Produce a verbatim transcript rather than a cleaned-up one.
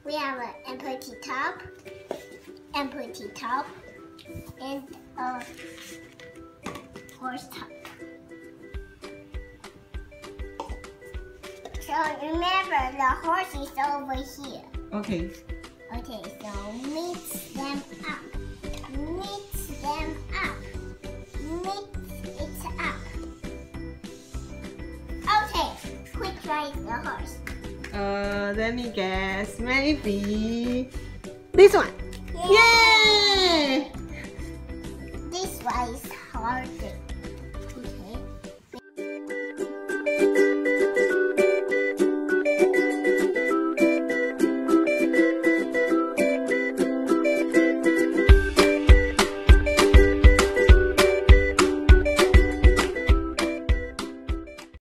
we have an empty top, empty top, and a horse top. So remember, the horse is over here. Okay. Okay, so mix them up. Mix them up. Mix it up. Okay, quick try the horse. Uh, let me guess. Maybe this one. Yay! Yay! This one is harder.